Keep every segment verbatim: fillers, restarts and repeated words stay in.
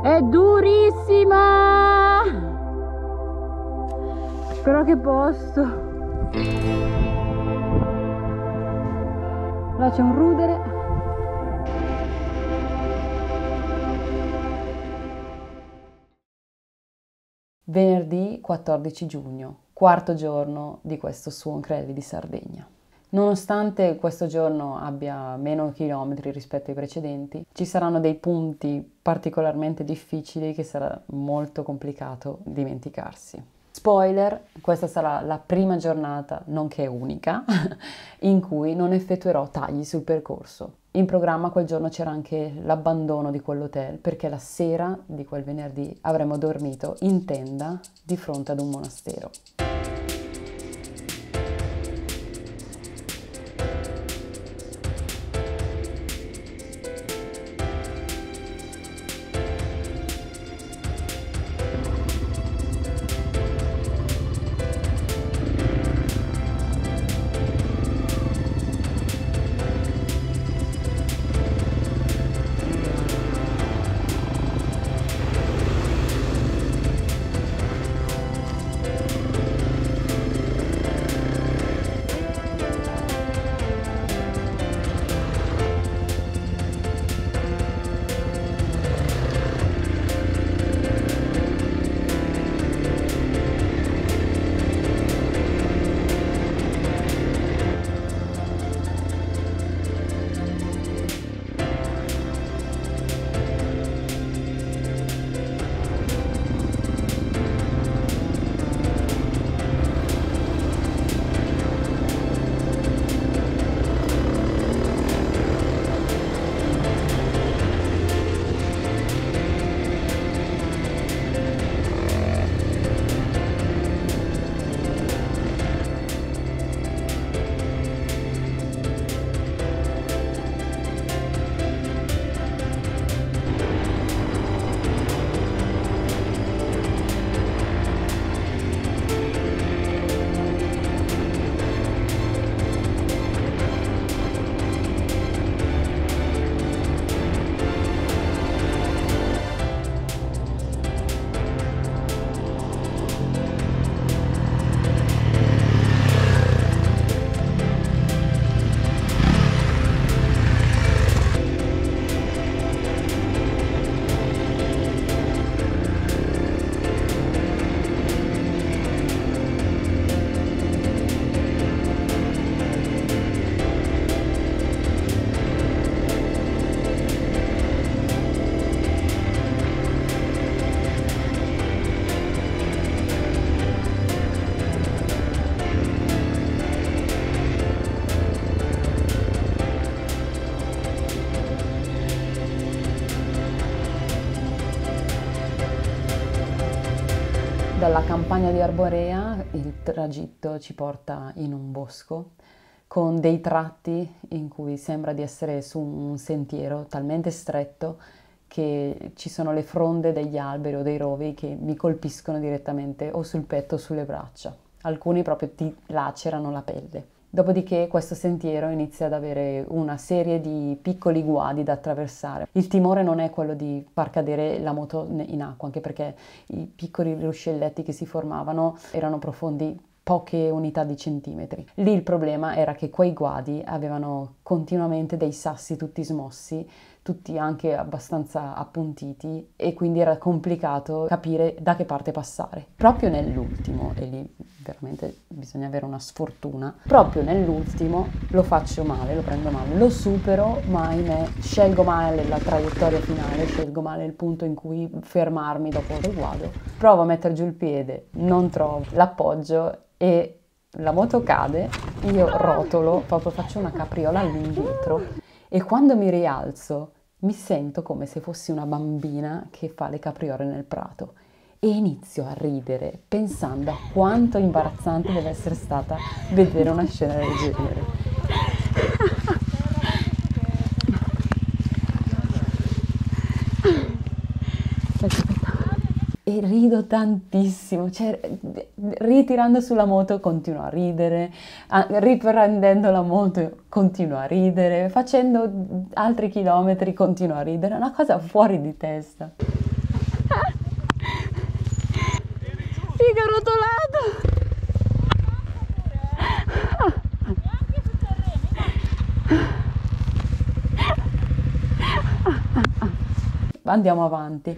È durissima! Però che posto! Là c'è un rudere. Venerdì quattordici giugno, quarto giorno di questo Suon Crevi di Sardegna. Nonostante questo giorno abbia meno chilometri rispetto ai precedenti, ci saranno dei punti particolarmente difficili che sarà molto complicato dimenticarsi. Spoiler, questa sarà la prima giornata, nonché unica, in cui non effettuerò tagli sul percorso. In programma quel giorno c'era anche l'abbandono di quell'hotel perché la sera di quel venerdì avremmo dormito in tenda di fronte ad un monastero. Dalla campagna di Arborea il tragitto ci porta in un bosco con dei tratti in cui sembra di essere su un sentiero talmente stretto che ci sono le fronde degli alberi o dei rovi che mi colpiscono direttamente o sul petto o sulle braccia. Alcuni proprio ti lacerano la pelle. Dopodiché questo sentiero inizia ad avere una serie di piccoli guadi da attraversare. Il timore non è quello di far cadere la moto in acqua, anche perché i piccoli ruscelletti che si formavano erano profondi poche unità di centimetri. Lì il problema era che quei guadi avevano continuamente dei sassi tutti smossi, tutti anche abbastanza appuntiti, e quindi era complicato capire da che parte passare. Proprio nell'ultimo, e lì veramente bisogna avere una sfortuna, proprio nell'ultimo lo faccio male, lo prendo male, lo supero, ma ahimè scelgo male la traiettoria finale, scelgo male il punto in cui fermarmi dopo il guado, provo a mettere giù il piede, non trovo l'appoggio e la moto cade, io rotolo, proprio faccio una capriola all'indietro e quando mi rialzo mi sento come se fossi una bambina che fa le capriole nel prato e inizio a ridere pensando a quanto imbarazzante deve essere stata vedere una scena del genere. E rido tantissimo, cioè ritirando sulla moto continuo a ridere, riprendendo la moto continuo a ridere, facendo altri chilometri continuo a ridere, è una cosa fuori di testa. figa, rotolato! Neanche sul terreno. Andiamo avanti.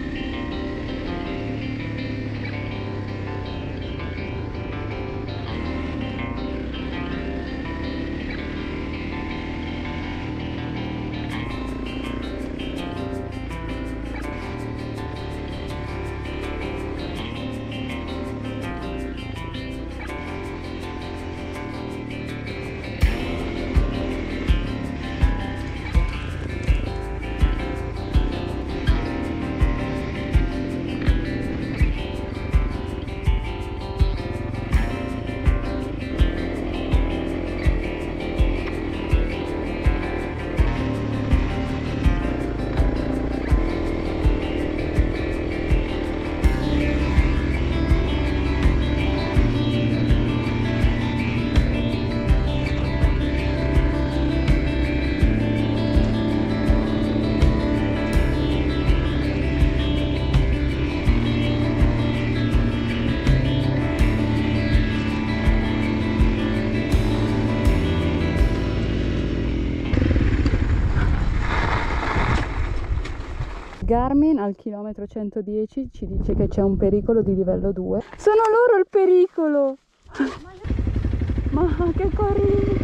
Garmin al chilometro centodieci ci dice che c'è un pericolo di livello due. Sono loro il pericolo! Ma che carini!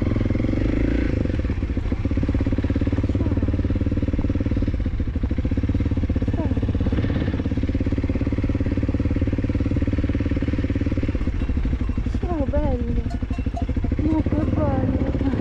Ciao! Ciao belli! Ma che belli!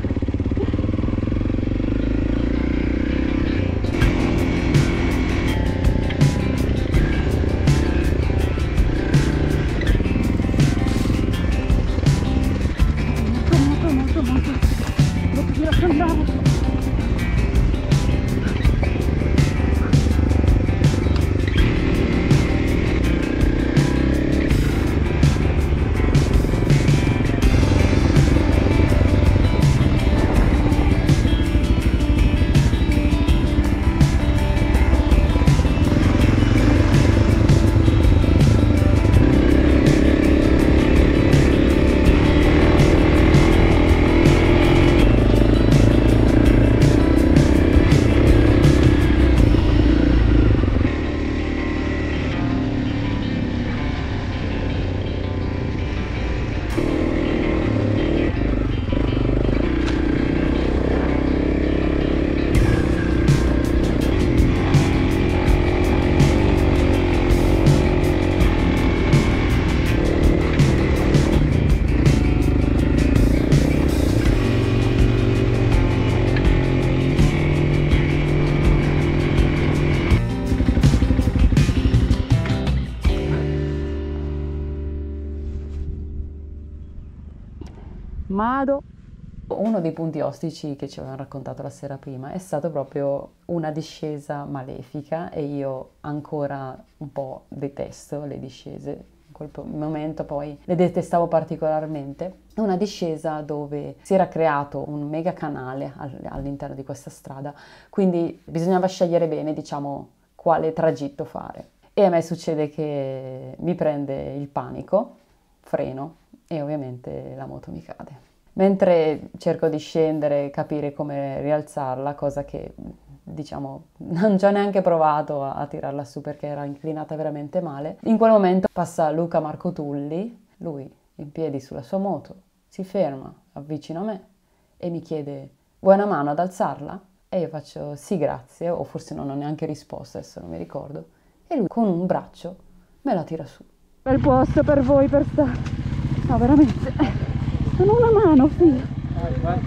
Mado. Uno dei punti ostici che ci avevano raccontato la sera prima è stato proprio una discesa malefica e io ancora un po' detesto le discese. In quel momento poi le detestavo particolarmente. È una discesa dove si era creato un mega canale all'interno di questa strada, quindi bisognava scegliere bene, diciamo, quale tragitto fare. E a me succede che mi prende il panico, freno e ovviamente la moto mi cade. Mentre cerco di scendere, capire come rialzarla, cosa che diciamo non ci ho neanche provato a, a tirarla su perché era inclinata veramente male. In quel momento passa Luca Marco Tulli, lui in piedi sulla sua moto, si ferma, avvicina a me e mi chiede: vuoi una mano ad alzarla? E io faccio sì grazie, o forse non ho neanche risposto, adesso non mi ricordo. E lui con un braccio me la tira su. Bel posto per voi per stare. No, veramente. Non ho una mano, figlio. Vai, vai.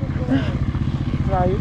Vai?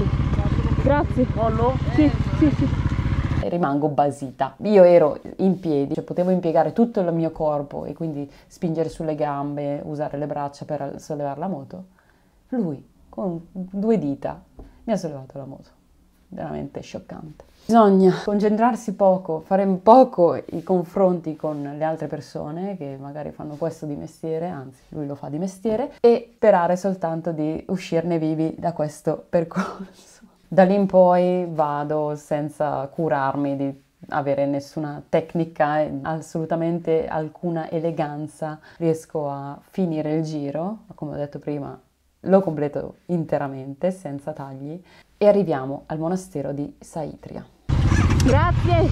Sì. Grazie. Mollo? Sì, sì, sì. E rimango basita. Io ero in piedi, cioè potevo impiegare tutto il mio corpo e quindi spingere sulle gambe, usare le braccia per sollevare la moto. Lui, con due dita, mi ha sollevato la moto. Veramente scioccante. Bisogna concentrarsi poco, fare poco i confronti con le altre persone che magari fanno questo di mestiere, anzi lui lo fa di mestiere, e sperare soltanto di uscirne vivi da questo percorso. Da lì in poi vado senza curarmi di avere nessuna tecnica, assolutamente alcuna eleganza, riesco a finire il giro, come ho detto prima, lo completo interamente, senza tagli, e arriviamo al monastero di Saitria. Grazie!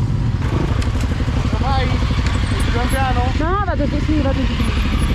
Vai? Pian piano? No, vado così, vado così.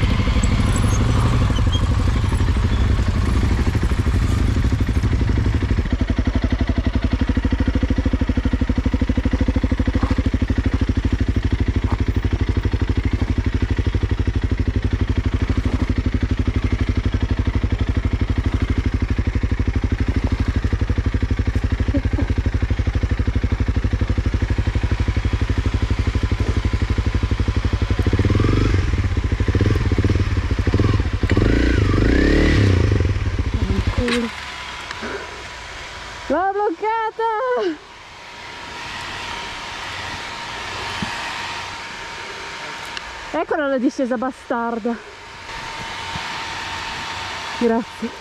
L'ho bloccata! Eccola la discesa bastarda. Grazie.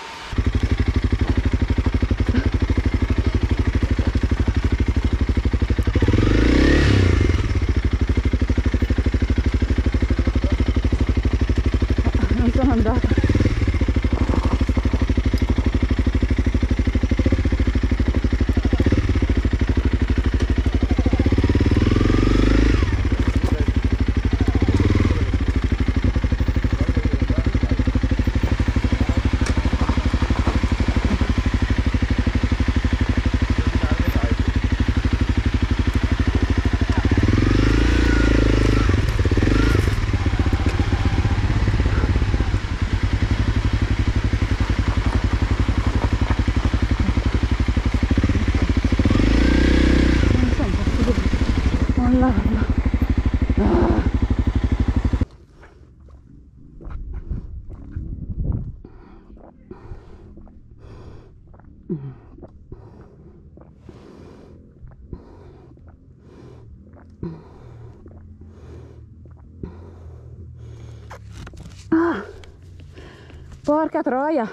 Non sono andata. Ah, porca troia!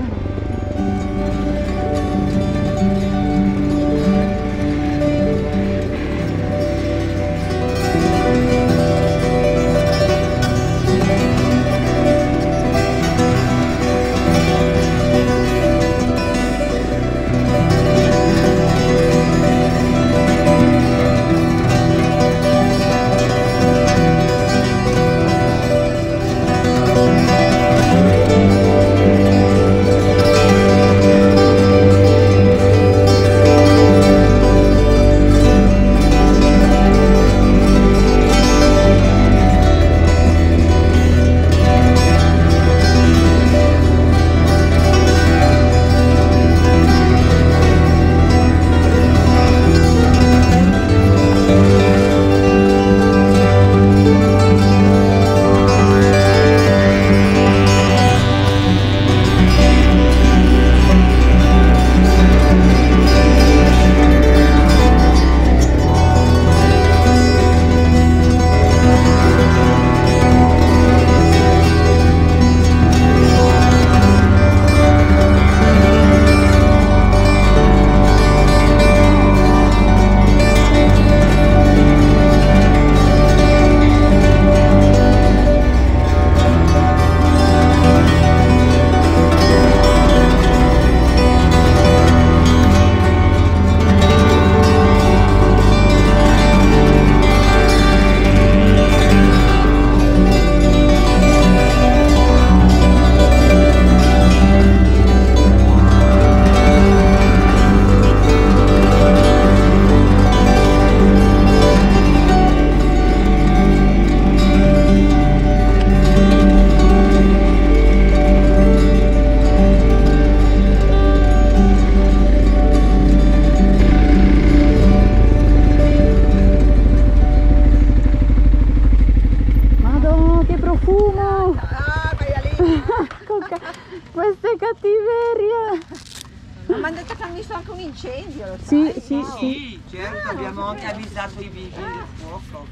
Queste cattiverie! Ma mi hanno detto che hanno visto anche un incendio, lo Sì, sai? sì, No. sì. Sì, certo, abbiamo anche avvisato i vigili del fuoco.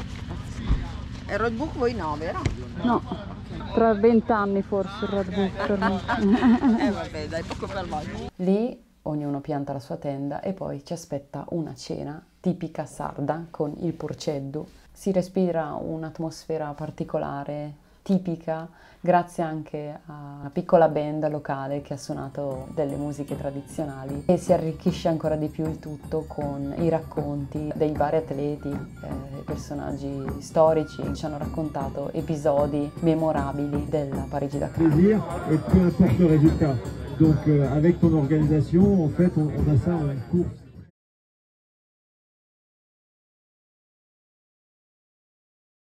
E roadbook voi no, vero? No, tra vent'anni forse il roadbook per me. Eh vabbè, dai, poco per voi. Lì ognuno pianta la sua tenda e poi ci aspetta una cena tipica sarda con il porceddu. Si respira un'atmosfera particolare, tipica, grazie anche a una piccola band locale che ha suonato delle musiche tradizionali, e si arricchisce ancora di più il tutto con i racconti dei vari atleti, eh, personaggi storici che ci hanno raccontato episodi memorabili della Parigi-Dakar. Plaisir et peu importe le résultat. Donc euh, avec ton organisation, en fait, on, on a ça en course.